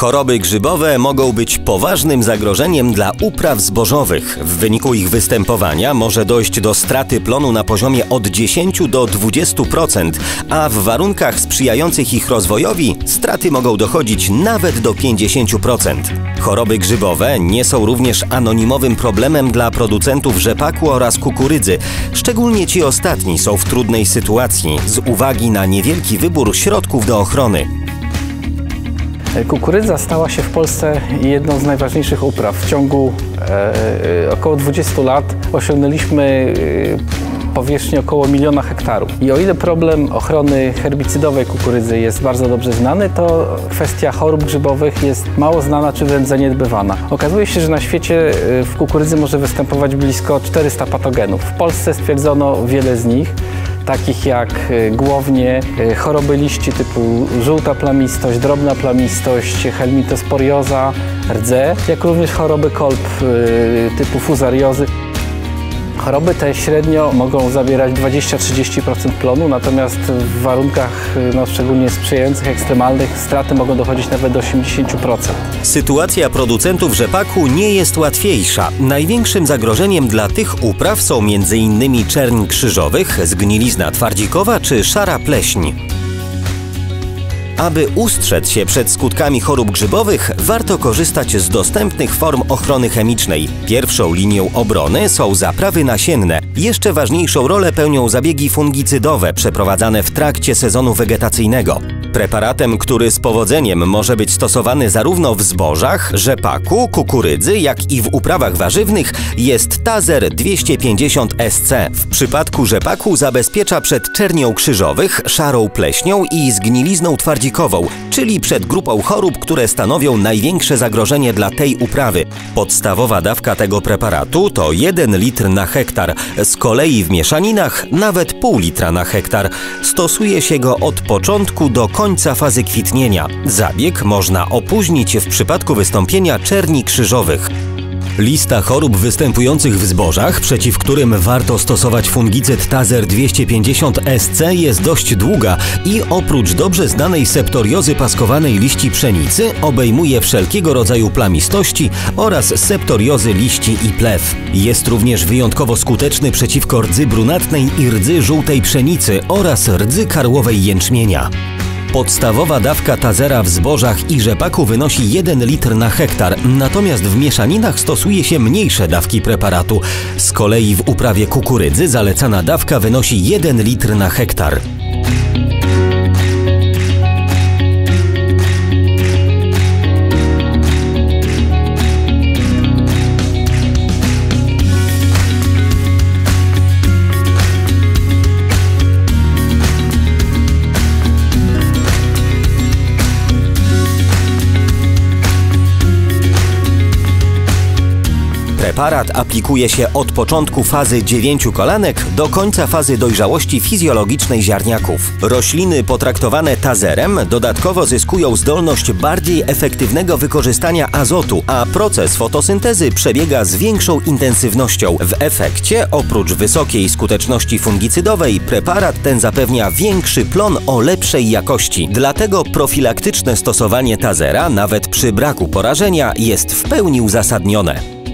Choroby grzybowe mogą być poważnym zagrożeniem dla upraw zbożowych. W wyniku ich występowania może dojść do straty plonu na poziomie od 10 do 20%, a w warunkach sprzyjających ich rozwojowi straty mogą dochodzić nawet do 50%. Choroby grzybowe nie są również anonimowym problemem dla producentów rzepaku oraz kukurydzy. Szczególnie ci ostatni są w trudnej sytuacji z uwagi na niewielki wybór środków do ochrony. Kukurydza stała się w Polsce jedną z najważniejszych upraw. W ciągu około 20 lat osiągnęliśmy powierzchnię około 1 000 000 hektarów. I o ile problem ochrony herbicydowej kukurydzy jest bardzo dobrze znany, to kwestia chorób grzybowych jest mało znana czy wręcz zaniedbywana. Okazuje się, że na świecie w kukurydzy może występować blisko 400 patogenów. W Polsce stwierdzono wiele z nich, takich jak głownie, choroby liści typu żółta plamistość, drobna plamistość, helmintosporioza, rdze, jak również choroby kolb typu fuzariozy. Choroby te średnio mogą zabierać 20–30% plonu, natomiast w warunkach szczególnie sprzyjających, ekstremalnych, straty mogą dochodzić nawet do 80%. Sytuacja producentów rzepaku nie jest łatwiejsza. Największym zagrożeniem dla tych upraw są m.in. czerń krzyżowych, zgnilizna twardzikowa czy szara pleśń. Aby ustrzec się przed skutkami chorób grzybowych, warto korzystać z dostępnych form ochrony chemicznej. Pierwszą linią obrony są zaprawy nasienne. Jeszcze ważniejszą rolę pełnią zabiegi fungicydowe przeprowadzane w trakcie sezonu wegetacyjnego. Preparatem, który z powodzeniem może być stosowany zarówno w zbożach, rzepaku, kukurydzy, jak i w uprawach warzywnych, jest Tazer 250 SC. W przypadku rzepaku zabezpiecza przed czernią krzyżowych, szarą pleśnią i zgnilizną twardzikową, czyli przed grupą chorób, które stanowią największe zagrożenie dla tej uprawy. Podstawowa dawka tego preparatu to 1 litr na hektar, z kolei w mieszaninach nawet pół litra na hektar. Stosuje się go od początku do końca fazy kwitnienia. Zabieg można opóźnić w przypadku wystąpienia czerni krzyżowych. Lista chorób występujących w zbożach, przeciw którym warto stosować fungicyd Tazer 250 SC, jest dość długa i oprócz dobrze znanej septoriozy paskowanej liści pszenicy obejmuje wszelkiego rodzaju plamistości oraz septoriozy liści i plew. Jest również wyjątkowo skuteczny przeciwko rdzy brunatnej i rdzy żółtej pszenicy oraz rdzy karłowej jęczmienia. Podstawowa dawka Tazera w zbożach i rzepaku wynosi 1 litr na hektar, natomiast w mieszaninach stosuje się mniejsze dawki preparatu. Z kolei w uprawie kukurydzy zalecana dawka wynosi 1 litr na hektar. Preparat aplikuje się od początku fazy 9 kolanek do końca fazy dojrzałości fizjologicznej ziarniaków. Rośliny potraktowane Tazerem dodatkowo zyskują zdolność bardziej efektywnego wykorzystania azotu, a proces fotosyntezy przebiega z większą intensywnością. W efekcie, oprócz wysokiej skuteczności fungicydowej, preparat ten zapewnia większy plon o lepszej jakości. Dlatego profilaktyczne stosowanie Tazera, nawet przy braku porażenia, jest w pełni uzasadnione.